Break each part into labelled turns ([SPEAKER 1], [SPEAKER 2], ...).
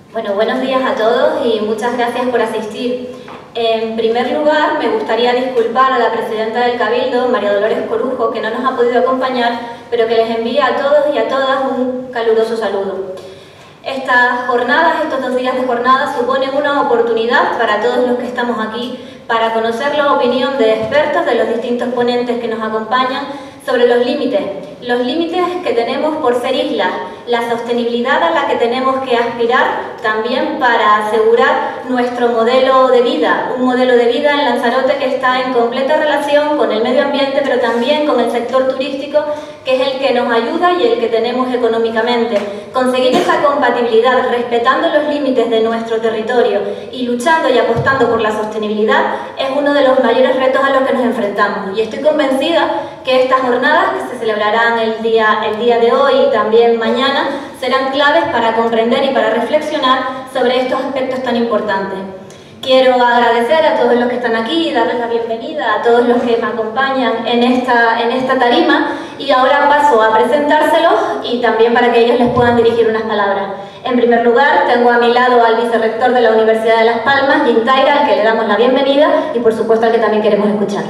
[SPEAKER 1] Bueno, buenos días a todos y muchas gracias por asistir. En primer lugar, me gustaría disculpar a la presidenta del Cabildo, María Dolores Corujo, que no nos ha podido acompañar, pero que les envía a todos y a todas un caluroso saludo. Estas jornadas, estos 2 días de jornada, suponen una oportunidad para todos los que estamos aquí para conocer la opinión de expertos, de los distintos ponentes que nos acompañan, sobre los límites que tenemos por ser islas, la sostenibilidad a la que tenemos que aspirar también para asegurar nuestro modelo de vida, un modelo de vida en Lanzarote que está en completa relación con el medio ambiente, pero también con el sector turístico, que es el que nos ayuda y el que tenemos económicamente. Conseguir esa compatibilidad, respetando los límites de nuestro territorio y luchando y apostando por la sostenibilidad, es uno de los mayores retos a los que nos enfrentamos. Y estoy convencida que estas jornadas, que se celebrarán el día de hoy y también mañana, serán claves para comprender y para reflexionar sobre estos aspectos tan importantes. Quiero agradecer a todos los que están aquí y darles la bienvenida a todos los que me acompañan en esta tarima, y ahora paso a presentárselos y también para que ellos les puedan dirigir unas palabras. En primer lugar, tengo a mi lado al vicerrector de la Universidad de Las Palmas, Jim Taira, al que le damos la bienvenida y por supuesto al que también queremos escuchar.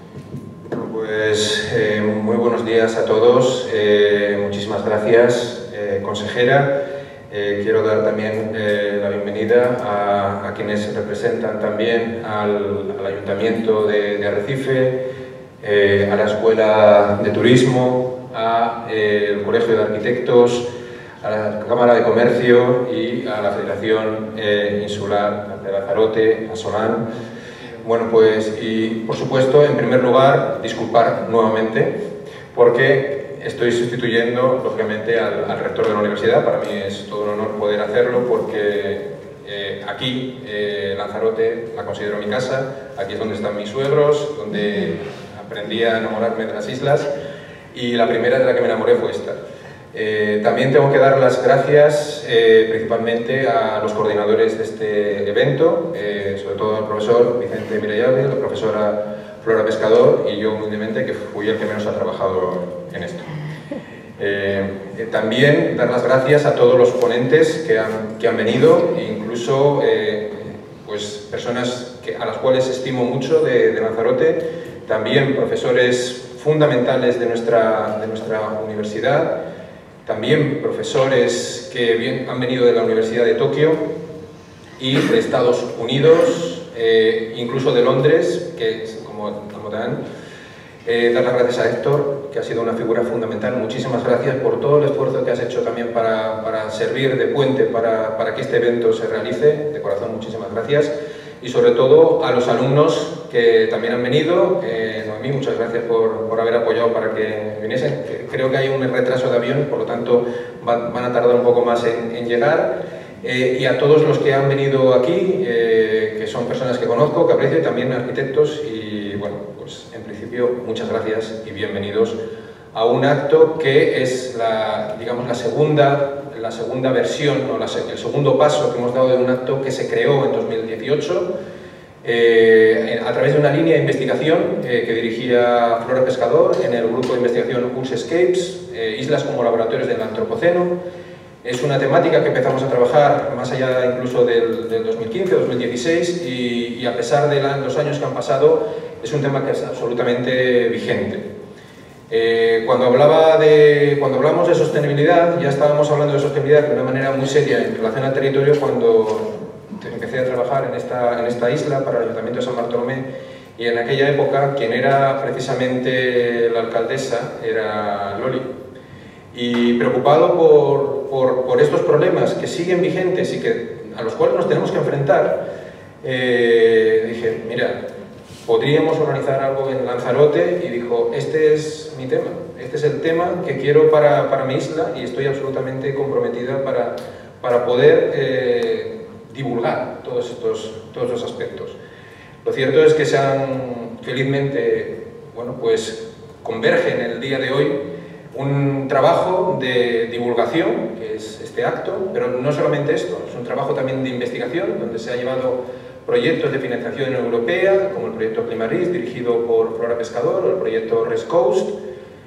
[SPEAKER 2] Pues muy buenos días a todos, muchísimas gracias, consejera. Quiero dar también la bienvenida a quienes representan también al Ayuntamiento de Arrecife, a la Escuela de Turismo, al Colegio de Arquitectos, a la Cámara de Comercio y a la Federación Insular de Lanzarote, a Solán. Bueno, pues, y por supuesto, en primer lugar, disculpar nuevamente, porque estoy sustituyendo, lógicamente, al rector de la universidad. Para mí es todo un honor poder hacerlo, porque aquí, Lanzarote, la considero mi casa. Aquí es donde están mis suegros, donde aprendí a enamorarme de las islas, y la primera de la que me enamoré fue esta. También tengo que dar las gracias principalmente a los coordinadores de este evento, sobre todo al profesor Vicente Mirellable, la profesora Flora Pescador y yo humildemente, que fui el que menos ha trabajado en esto. También dar las gracias a todos los ponentes que han venido, incluso pues personas a las cuales estimo mucho de Lanzarote, también profesores fundamentales de nuestra universidad, también profesores que han venido de la Universidad de Tokio y de Estados Unidos, incluso de Londres, que como dan. Dar las gracias a Héctor, que ha sido una figura fundamental. Muchísimas gracias por todo el esfuerzo que has hecho también para servir de puente para que este evento se realice. De corazón, muchísimas gracias. Y sobre todo a los alumnos que también han venido. Noemí, muchas gracias por haber apoyado para que viniesen. Creo que hay un retraso de avión, por lo tanto van a tardar un poco más en llegar. Y a todos los que han venido aquí, que son personas que conozco, que aprecio, también arquitectos, y bueno, pues en principio muchas gracias y bienvenidos a un acto que es digamos, la segunda versión, o el segundo paso que hemos dado de un acto que se creó en 2018 a través de una línea de investigación que dirigía Flora Pescador en el grupo de investigación Pulsescapes, Islas como Laboratorios del Antropoceno. Es una temática que empezamos a trabajar más allá incluso del 2015-2016 y a pesar de los años que han pasado, es un tema que es absolutamente vigente. Cuando hablamos de sostenibilidad, ya estábamos hablando de sostenibilidad de una manera muy seria en relación al territorio cuando empecé a trabajar en esta isla para el Ayuntamiento de San Bartolomé, y en aquella época quien era precisamente la alcaldesa era Loli. Y preocupado por estos problemas que siguen vigentes y a los cuales nos tenemos que enfrentar, dije, mira, podríamos organizar algo en Lanzarote, y dijo, este es mi tema, este es el tema que quiero para mi isla, y estoy absolutamente comprometida para poder divulgar todos los aspectos. Lo cierto es que felizmente, bueno, pues converge en el día de hoy un trabajo de divulgación, que es este acto, pero no solamente esto, es un trabajo también de investigación, donde se ha llevado proyectos de financiación europea, como el proyecto Climaris, dirigido por Flora Pescador, o el proyecto Rescoast,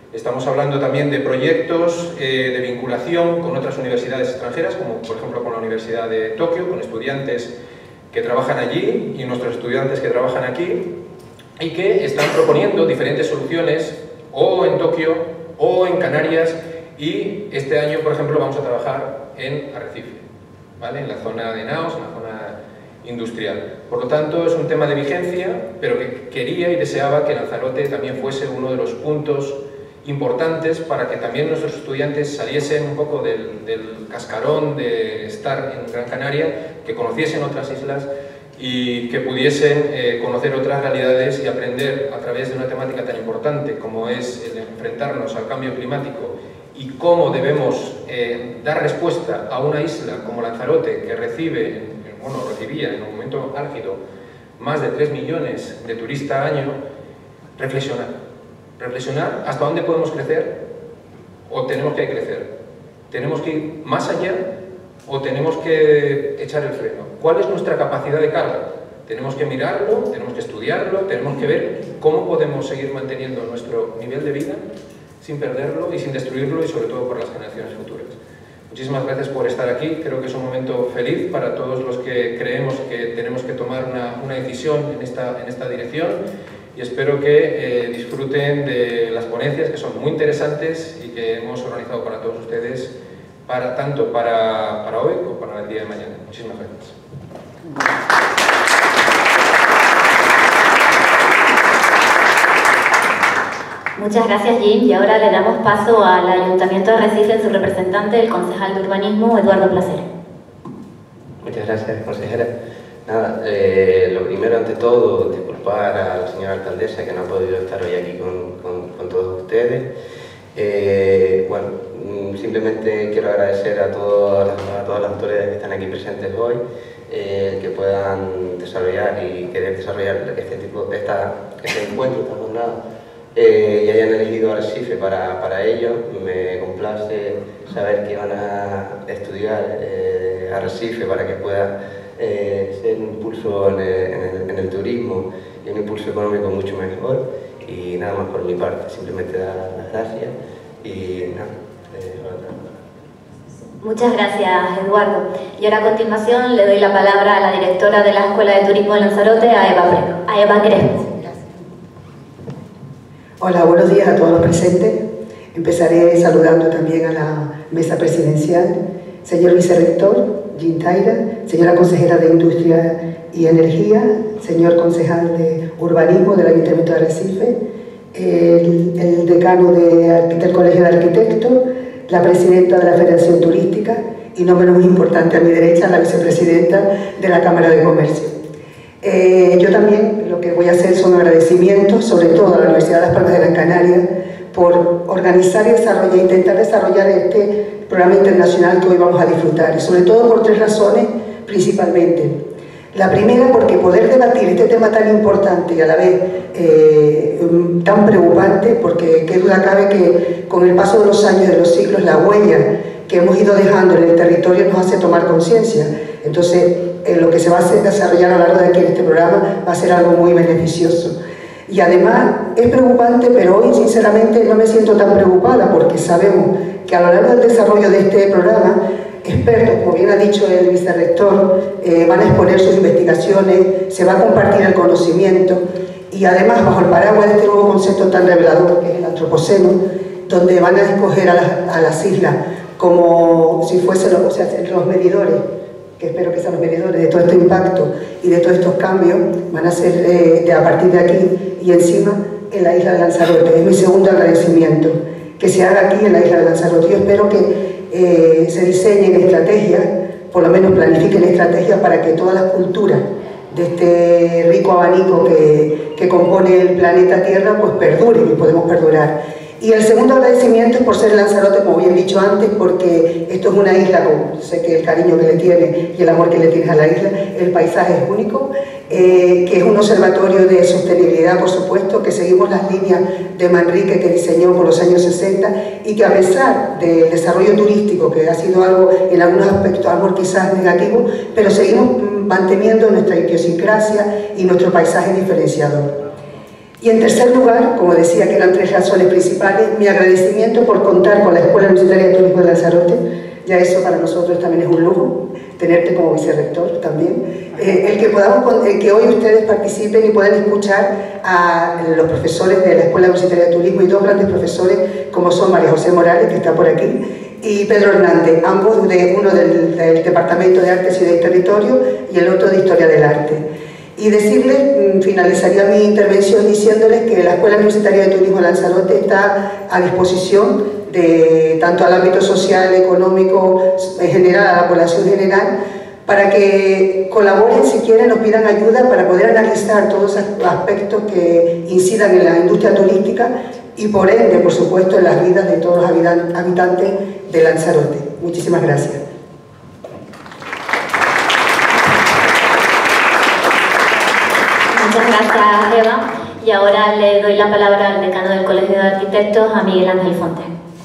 [SPEAKER 2] Estamos hablando también de proyectos de vinculación con otras universidades extranjeras, como por ejemplo con la Universidad de Tokio, con estudiantes que trabajan allí y nuestros estudiantes que trabajan aquí, y que están proponiendo diferentes soluciones o en Tokio o en Canarias, y este año, por ejemplo, vamos a trabajar en Arrecife, ¿vale? En la zona de Naos, en la zona industrial. Por lo tanto, es un tema de vigencia, pero que quería y deseaba que Lanzarote también fuese uno de los puntos importantes para que también nuestros estudiantes saliesen un poco del cascarón de estar en Gran Canaria, que conociesen otras islas y que pudiesen conocer otras realidades y aprender a través de una temática tan importante como es el enfrentarnos al cambio climático y cómo debemos dar respuesta a una isla como Lanzarote, que recibía en un momento álgido más de 3 millones de turistas al año. Reflexionar hasta dónde podemos crecer o tenemos que crecer. ¿Tenemos que ir más allá o tenemos que echar el freno? ¿Cuál es nuestra capacidad de carga? Tenemos que mirarlo, tenemos que estudiarlo, tenemos que ver cómo podemos seguir manteniendo nuestro nivel de vida sin perderlo y sin destruirlo, y sobre todo por las generaciones futuras. Muchísimas gracias por estar aquí. Creo que es un momento feliz para todos los que creemos que tenemos que tomar una decisión en esta dirección, y espero que disfruten de las ponencias, que son muy interesantes y que hemos organizado para todos ustedes, tanto para hoy como para el día de mañana. Muchísimas gracias.
[SPEAKER 1] Muchas gracias, Jim, y ahora le damos paso al Ayuntamiento de Arrecife en su representante, el concejal de Urbanismo, Eduardo Placer.
[SPEAKER 3] Muchas gracias, consejera. Nada, lo primero, ante todo, disculpar a la señora alcaldesa que no ha podido estar hoy aquí con todos ustedes. Bueno, simplemente quiero agradecer a todas las autoridades que están aquí presentes hoy, que puedan desarrollar y querer desarrollar este encuentro, esta jornada, y hayan elegido Arrecife para ello. Me complace saber que van a estudiar Arrecife para que pueda ser un impulso en el turismo y un impulso económico mucho mejor. Y nada más por mi parte, simplemente dar las gracias y nada.
[SPEAKER 1] Muchas gracias, Eduardo. Y ahora a continuación le doy la palabra a la directora de la Escuela de Turismo de Lanzarote, a Eva Crespo.
[SPEAKER 4] Hola, buenos días a todos los presentes. Empezaré saludando también a la mesa presidencial, señor vicerrector Jim Taira, señora consejera de Industria y Energía, señor concejal de Urbanismo del Ayuntamiento de Arrecife, el decano del Colegio de Arquitectos, la presidenta de la Federación Turística y, no menos importante, a mi derecha, la vicepresidenta de la Cámara de Comercio. Yo también lo que voy a hacer son agradecimientos, sobre todo a la Universidad de Las Palmas de Gran Canaria, por organizar y intentar desarrollar este programa internacional que hoy vamos a disfrutar, y sobre todo por 3 razones principalmente. La primera, porque poder debatir este tema tan importante y a la vez tan preocupante, porque qué duda cabe que con el paso de los años y de los siglos la huella que hemos ido dejando en el territorio nos hace tomar conciencia. Entonces, lo que se va a desarrollar a lo largo de aquí en este programa va a ser algo muy beneficioso. Y además es preocupante, pero hoy sinceramente no me siento tan preocupada, porque sabemos que a lo largo del desarrollo de este programa, expertos, como bien ha dicho el vicerrector, van a exponer sus investigaciones, se va a compartir el conocimiento, y además bajo el paraguas de este nuevo concepto tan revelador que es el antropoceno, donde van a escoger a las islas como si fuesen los medidores, que espero que sean los medidores de todo este impacto y de todos estos cambios, van a ser a partir de aquí y encima en la isla de Lanzarote. Es mi segundo agradecimiento, que se haga aquí en la isla de Lanzarote. Yo espero que se diseñen estrategias, por lo menos planifiquen estrategias para que todas las culturas de este rico abanico que compone el planeta Tierra pues perduren y podemos perdurar. Y el segundo agradecimiento es por ser Lanzarote, como bien dicho antes, porque esto es una isla, sé que el cariño que le tiene y el amor que le tienes a la isla, el paisaje es único, que es un observatorio de sostenibilidad, por supuesto, que seguimos las líneas de Manrique que diseñó por los años 60, y que a pesar del desarrollo turístico, que ha sido algo en algunos aspectos algo quizás negativo, pero seguimos manteniendo nuestra idiosincrasia y nuestro paisaje diferenciador. Y en tercer lugar, como decía que eran 3 razones principales, mi agradecimiento por contar con la Escuela Universitaria de Turismo de Lanzarote. Ya eso para nosotros también es un lujo, tenerte como vicerrector también. El que hoy ustedes participen y puedan escuchar a los profesores de la Escuela Universitaria de Turismo y 2 grandes profesores como son María José Morales, que está por aquí, y Pedro Hernández, ambos uno del Departamento de Arte, Ciudad y Territorio y el otro de Historia del Arte. Y decirles, finalizaría mi intervención diciéndoles que la Escuela Universitaria de Turismo de Lanzarote está a disposición de tanto al ámbito social, económico, en general, a la población general, para que colaboren si quieren, nos pidan ayuda para poder analizar todos esos aspectos que incidan en la industria turística y por ende, por supuesto, en las vidas de todos los habitantes de Lanzarote. Muchísimas gracias.
[SPEAKER 1] Muchas gracias, Eva. Y ahora le doy la palabra al decano del Colegio de Arquitectos, a Miguel Ángel Fonte.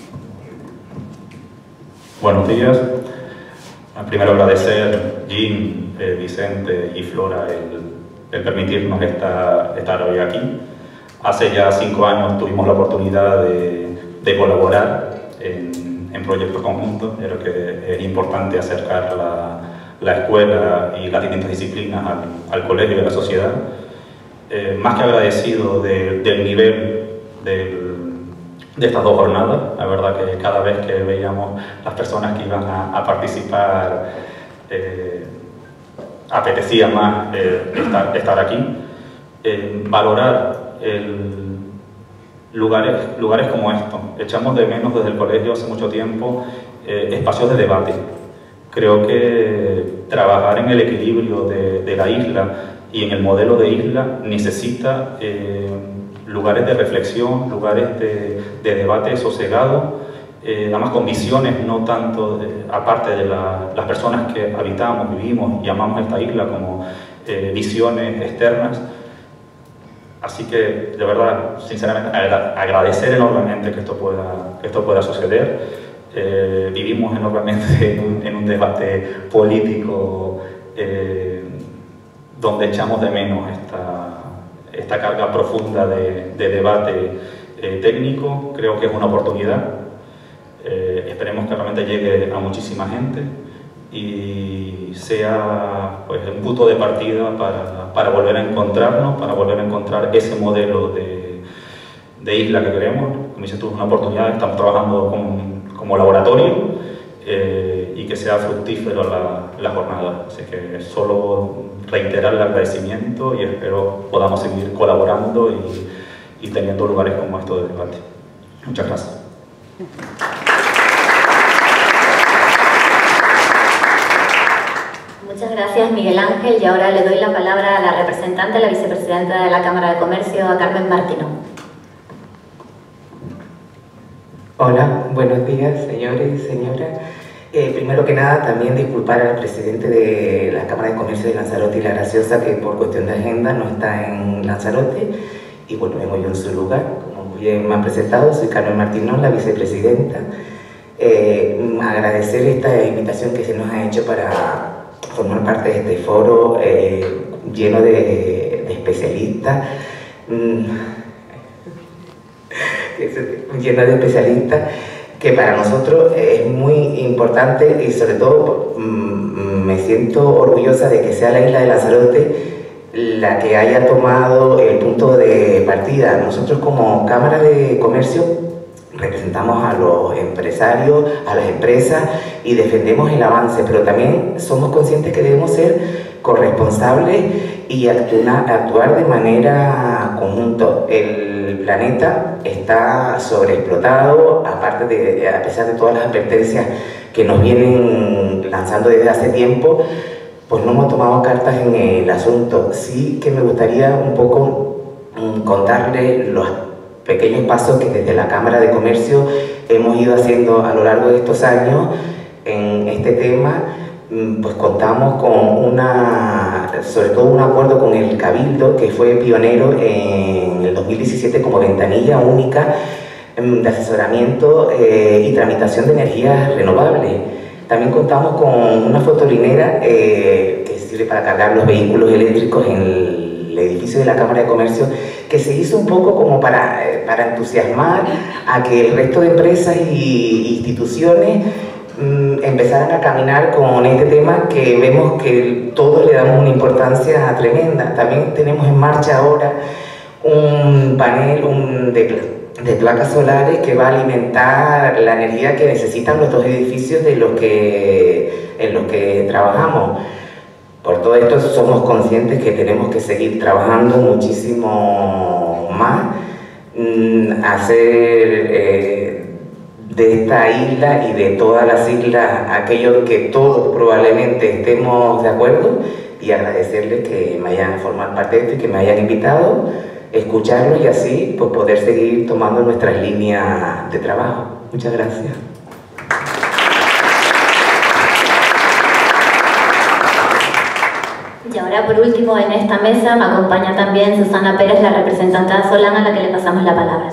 [SPEAKER 5] Buenos días. Primero agradecer Jim, Vicente y Flora el permitirnos estar hoy aquí. Hace ya 5 años tuvimos la oportunidad de colaborar en proyectos conjuntos. Creo que es importante acercar la escuela y las distintas disciplinas al colegio y a la sociedad. Más que agradecido del nivel de estas 2 jornadas. La verdad que cada vez que veíamos las personas que iban a participar, apetecía más estar aquí. Valorar lugares como estos. Echamos de menos desde el colegio hace mucho tiempo espacios de debate. Creo que trabajar en el equilibrio de la isla y en el modelo de isla necesita lugares de reflexión, lugares de debate sosegado, además con visiones no tanto, aparte de las personas que habitamos, vivimos y amamos esta isla, como visiones externas. Así que, de verdad, sinceramente, agradecer enormemente que esto pueda suceder. Vivimos enormemente en un debate político donde echamos de menos esta carga profunda de debate técnico. Creo que es una oportunidad. Esperemos que realmente llegue a muchísima gente y sea pues, un punto de partida para volver a encontrarnos, para volver a encontrar ese modelo de isla que queremos. Como dices tú, es una oportunidad. Estamos trabajando como laboratorio y que sea fructífero la jornada. Así que solo reiterar el agradecimiento y espero podamos seguir colaborando y teniendo lugares como estos de debate. Muchas gracias.
[SPEAKER 1] Muchas gracias, Miguel Ángel. Y ahora le doy la palabra a la representante, la vicepresidenta de la Cámara de Comercio, a Carmen Martino.
[SPEAKER 6] Hola, buenos días, señores y señoras. Primero que nada, también disculpar al presidente de la Cámara de Comercio de Lanzarote y La Graciosa, que por cuestión de agenda no está en Lanzarote, y bueno, vengo yo en su lugar. Como bien me han presentado, soy Carmen Martínez, la vicepresidenta. Agradecer esta invitación que se nos ha hecho para formar parte de este foro lleno de especialistas, que para nosotros es muy importante y sobre todo me siento orgullosa de que sea la isla de Lanzarote la que haya tomado el punto de partida. Nosotros como Cámara de Comercio representamos a los empresarios, a las empresas y defendemos el avance, pero también somos conscientes que debemos ser corresponsables y actuar de manera conjunta. El planeta está sobreexplotado, aparte a pesar de todas las advertencias que nos vienen lanzando desde hace tiempo, pues no hemos tomado cartas en el asunto. Sí que me gustaría un poco contarles los pequeños pasos que desde la Cámara de Comercio hemos ido haciendo a lo largo de estos años en este tema. Pues contamos con sobre todo un acuerdo con el Cabildo, que fue pionero en el 2017 como ventanilla única de asesoramiento y tramitación de energías renovables. También contamos con una fotolinera que sirve para cargar los vehículos eléctricos en el edificio de la Cámara de Comercio, que se hizo un poco como para entusiasmar a que el resto de empresas y instituciones empezaran a caminar con este tema, que vemos que todos le damos una importancia tremenda. También tenemos en marcha ahora un panel de placas solares que va a alimentar la energía que necesitan los dos edificios en los que trabajamos. Por todo esto somos conscientes que tenemos que seguir trabajando muchísimo más, hacer de esta isla y de todas las islas aquello que todos probablemente estemos de acuerdo, y agradecerles que me hayan formado parte de esto y que me hayan invitado, escucharlos y así pues poder seguir tomando nuestras líneas de trabajo. Muchas gracias.
[SPEAKER 1] Y ahora, por último, en esta mesa me acompaña también Susana Pérez, la representante de Solán, a la que le pasamos la palabra.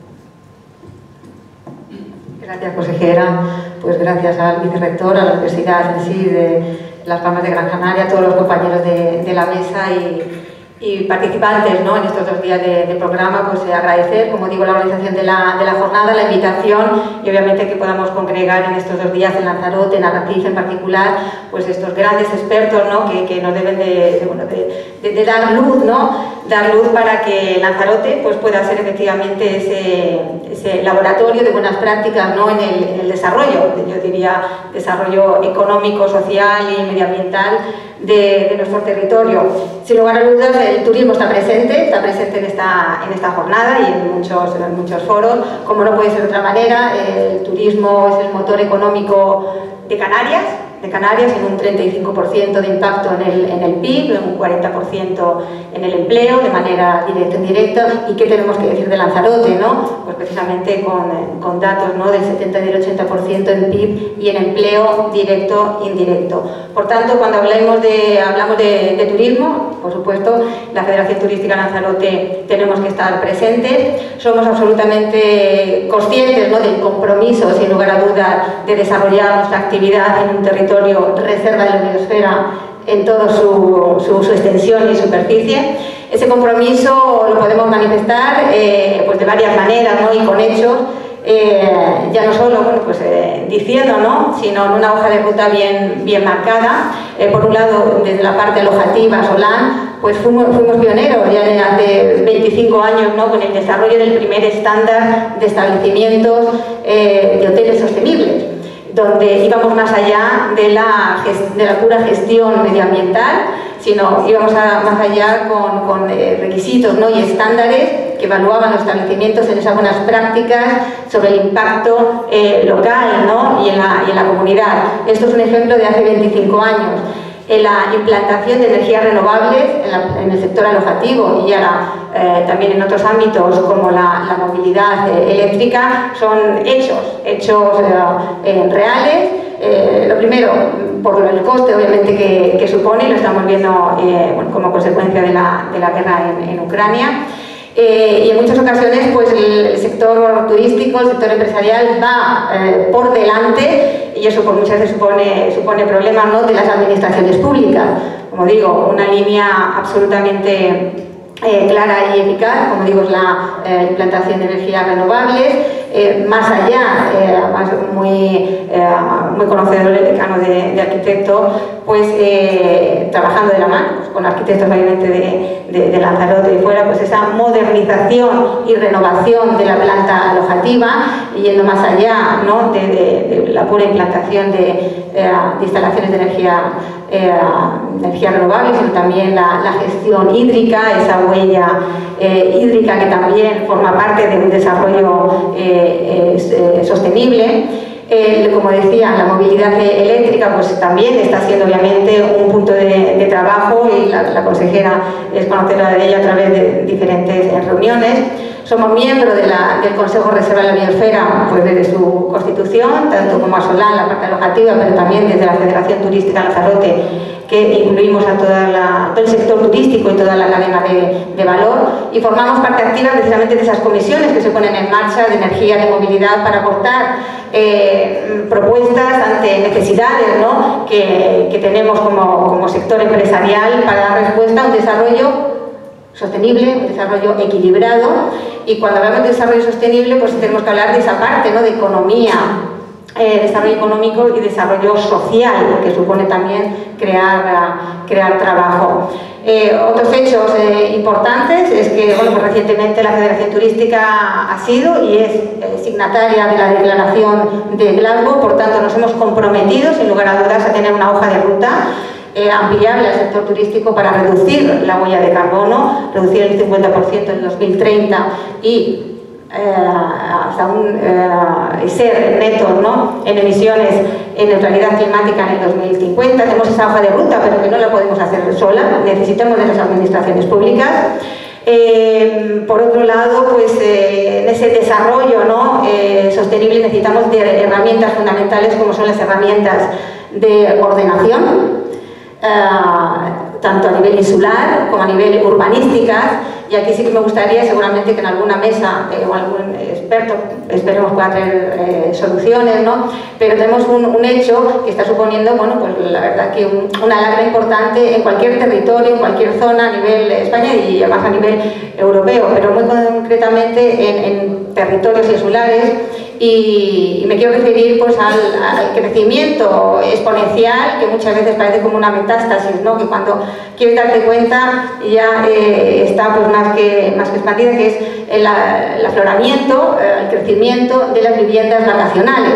[SPEAKER 7] Gracias, consejera. Pues gracias al vicerrector, a la Universidad en sí de Las Palmas de Gran Canaria, a todos los compañeros de la mesa y participantes, ¿no?, en estos 2 días de programa. Pues agradecer, como digo, la organización de la jornada, la invitación, y obviamente que podamos congregar en estos 2 días en Lanzarote, en Arratiz en particular, pues estos grandes expertos, ¿no?, que nos deben de dar luz, ¿no?, dar luz para que Lanzarote pues pueda ser efectivamente ese laboratorio de buenas prácticas, ¿no?, en el desarrollo, yo diría desarrollo económico, social y medioambiental de nuestro territorio. Sin lugar a dudas, el turismo está presente en esta jornada y en muchos foros. Como no puede ser de otra manera, el turismo es el motor económico de Canarias, en un 35% de impacto en el PIB, en un 40% en el empleo, de manera directa e indirecta. ¿Y qué tenemos que decir de Lanzarote, no? Pues precisamente con datos, ¿no?, del 70 y del 80% en PIB y en empleo directo e indirecto. Por tanto, cuando hablamos de turismo, por supuesto, la Federación Turística Lanzarote tenemos que estar presentes. Somos absolutamente conscientes, ¿no?, del compromiso, sin lugar a dudas, de desarrollar nuestra actividad en un territorio reserva de la biosfera en toda su extensión y superficie. Ese compromiso lo podemos manifestar pues de varias maneras, ¿no?, y con hechos, ya no solo diciendo, ¿no?, sino en una hoja de ruta bien marcada. Por un lado, desde la parte alojativa, Solán, pues fuimos pioneros ya hace 25 años, ¿no?, con el desarrollo del primer estándar de establecimientos de hoteles sostenibles, donde íbamos más allá de la pura gestión medioambiental, sino íbamos más allá con requisitos, ¿no?, y estándares que evaluaban los establecimientos en esas buenas prácticas sobre el impacto local, ¿no?, y en la comunidad. Esto es un ejemplo de hace 25 años. En la implantación de energías renovables en el sector alojativo y ahora también en otros ámbitos como la movilidad eléctrica, son hechos reales. Lo primero, por el coste obviamente que supone, lo estamos viendo como consecuencia de la guerra en Ucrania. Y en muchas ocasiones pues el sector turístico, el sector empresarial va por delante, y eso por muchas veces supone problemas, ¿no?, de las administraciones públicas. Como digo, una línea absolutamente clara y eficaz, como digo, es la implantación de energías renovables. Más allá, además muy conocedor el decano de arquitectos, pues trabajando de la mano pues, con arquitectos obviamente de Lanzarote y fuera, pues esa modernización y renovación de la planta alojativa, yendo más allá, ¿no?, de la pura implantación de instalaciones de energía renovables, sino también la gestión hídrica, esa huella hídrica que también forma parte de un desarrollo sostenible. Como decía, la movilidad eléctrica pues también está siendo obviamente un punto de trabajo, y la consejera es conocedora de ella a través de diferentes reuniones. Somos miembros del Consejo Reserva de la Biosfera pues desde su constitución, tanto como a Solán, la parte alojativa, pero también desde la Federación Turística Lanzarote, que incluimos a todo el sector turístico y toda la cadena de valor, y formamos parte activa precisamente de esas comisiones que se ponen en marcha de energía, de movilidad, para aportar propuestas ante necesidades, ¿no?, que tenemos como sector empresarial, para dar respuesta a un desarrollo sostenible, un desarrollo equilibrado, y cuando hablamos de desarrollo sostenible pues tenemos que hablar de esa parte, ¿no?, de economía, desarrollo económico y desarrollo social, que supone también crear trabajo. Otros hechos importantes es que bueno, pues recientemente la Federación Turística ha sido y es signataria de la Declaración de Glasgow, por tanto nos hemos comprometido sin lugar a dudas a tener una hoja de ruta ampliable al sector turístico para reducir la huella de carbono, reducir el 50% en 2030 y hasta ser neto, ¿no?, en emisiones, en neutralidad climática en el 2050. Tenemos esa hoja de ruta, pero que no la podemos hacer sola, necesitamos de las administraciones públicas. Por otro lado, pues en ese desarrollo, ¿no?, sostenible necesitamos de herramientas fundamentales como son las herramientas de ordenación, tanto a nivel insular como a nivel urbanísticas, y aquí sí que me gustaría seguramente que en alguna mesa o algún experto, esperemos, pueda traer soluciones, ¿no?, pero tenemos un hecho que está suponiendo, bueno, pues la verdad que una alarma importante en cualquier territorio, en cualquier zona a nivel España y además a nivel europeo, pero muy concretamente en territorios insulares. Y me quiero referir pues al crecimiento exponencial, que muchas veces parece como una metástasis, ¿no?, que cuando quieres darte cuenta ya está pues más que expandida, que es el afloramiento, el crecimiento de las viviendas vacacionales.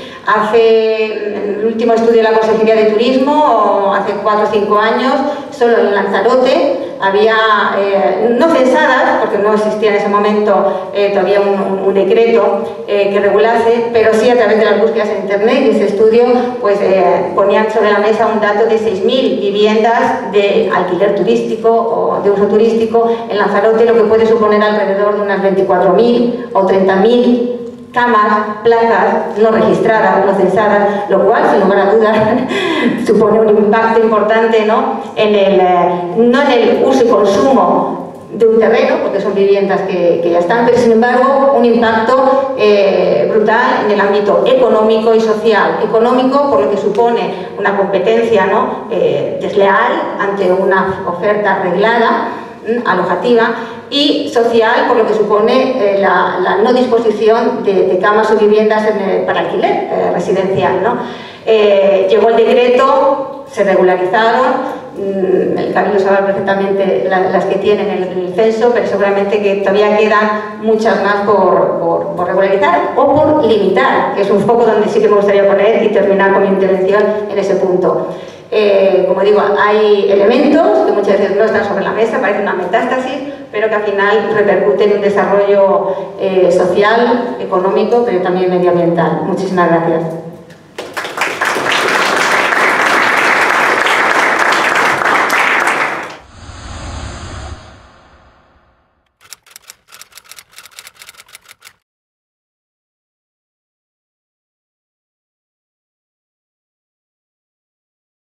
[SPEAKER 7] En el último estudio de la Consejería de Turismo, hace 4 o 5 años, solo en Lanzarote había, no censadas, porque no existía en ese momento todavía un decreto que regulase, pero sí a través de las búsquedas en internet, y ese estudio pues, ponían sobre la mesa un dato de 6.000 viviendas de alquiler turístico o de uso turístico en Lanzarote, lo que puede suponer alrededor de unas 24.000 o 30.000 camas, plazas no registradas, no censadas, lo cual, sin lugar a dudas, supone un impacto importante, ¿no?, no en el uso y consumo de un terreno, porque son viviendas que ya están, pero sin embargo un impacto brutal en el ámbito económico y social. Económico, por lo que supone una competencia, ¿no?, desleal ante una oferta reglada, alojativa, y social, por lo que supone la no disposición de camas o viviendas para alquiler residencial, ¿no? Llegó el decreto, se regularizaron, el Cabildo sabe perfectamente las que tienen el censo, pero seguramente que todavía quedan muchas más por regularizar o por limitar, que es un foco donde sí que me gustaría poner y terminar con mi intervención en ese punto. Como digo, hay elementos que muchas veces no están sobre la mesa, parece una metástasis, pero que al final repercuten en un desarrollo social, económico, pero también medioambiental. Muchísimas gracias.